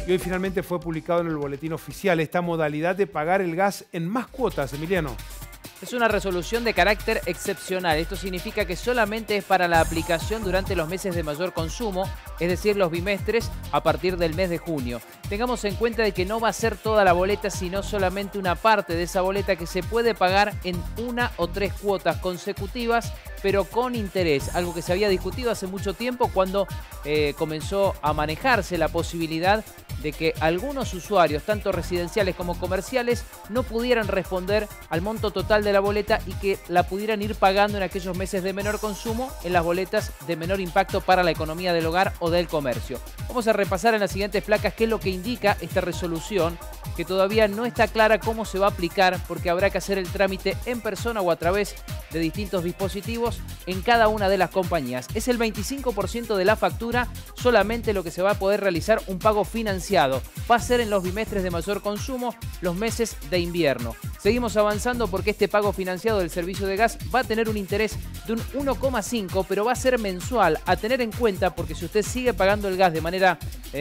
y hoy finalmente fue publicado en el boletín oficial esta modalidad de pagar el gas en más cuotas, Emiliano. Es una resolución de carácter excepcional. Esto significa que solamente es para la aplicación durante los meses de mayor consumo, es decir, los bimestres a partir del mes de junio. Tengamos en cuenta de que no va a ser toda la boleta, sino solamente una parte de esa boleta que se puede pagar en 1 o 3 cuotas consecutivas, pero con interés. Algo que se había discutido hace mucho tiempo cuando comenzó a manejarse la posibilidad de que algunos usuarios, tanto residenciales como comerciales, no pudieran responder al monto total de la boleta y que la pudieran ir pagando en aquellos meses de menor consumo en las boletas de menor impacto para la economía del hogar o del comercio. Vamos a repasar en las siguientes placas qué es lo que indica esta resolución, que todavía no está clara cómo se va a aplicar porque habrá que hacer el trámite en persona o a través de distintos dispositivos en cada una de las compañías. Es el 25% de la factura solamente lo que se va a poder realizar un pago financiado. Va a ser en los bimestres de mayor consumo, los meses de invierno. Seguimos avanzando porque este pago financiado del servicio de gas va a tener un interés de un 1,5, pero va a ser mensual, a tener en cuenta porque si usted sigue pagando el gas de manera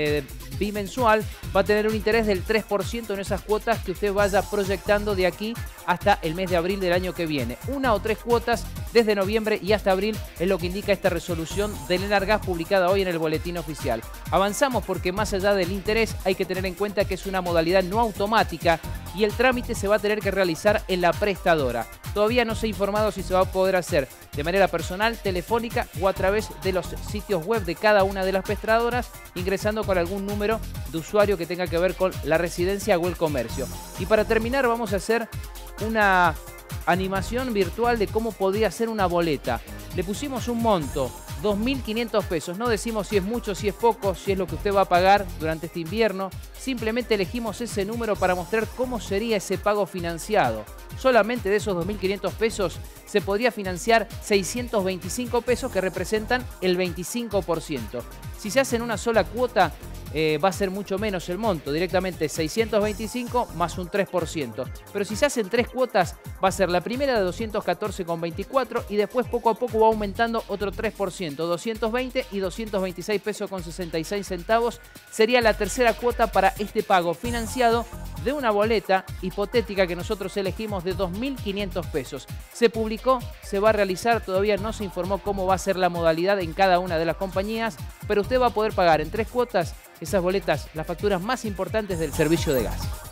bimensual, va a tener un interés del 3% en esas cuotas que usted vaya proyectando de aquí hasta el mes de abril del año que viene. 1 o 3 cuotas desde noviembre y hasta abril es lo que indica esta resolución del Enargas publicada hoy en el boletín oficial. Avanzamos porque más allá del interés hay que tener en cuenta que es una modalidad no automática y el trámite se va a tener que realizar en la prestadora. Todavía no se ha informado si se va a poder hacer de manera personal, telefónica o a través de los sitios web de cada una de las prestadoras, ingresando con algún número de usuario que tenga que ver con la residencia o el comercio. Y para terminar vamos a hacer una animación virtual de cómo podría ser una boleta. Le pusimos un monto, 2.500 pesos. No decimos si es mucho, si es poco, si es lo que usted va a pagar durante este invierno. Simplemente elegimos ese número para mostrar cómo sería ese pago financiado. Solamente de esos 2.500 pesos se podría financiar 625 pesos que representan el 25%. Si se hace en una sola cuota, va a ser mucho menos el monto, directamente 625 más un 3%. Pero si se hacen 3 cuotas, va a ser la primera de 214,24 y después poco a poco va aumentando otro 3%, 220 y 226 pesos con 66 centavos. Sería la tercera cuota para este pago financiado de una boleta hipotética que nosotros elegimos de 2.500 pesos. Se publicó, se va a realizar, todavía no se informó cómo va a ser la modalidad en cada una de las compañías, pero usted va a poder pagar en 3 cuotas esas boletas, las facturas más importantes del servicio de gas.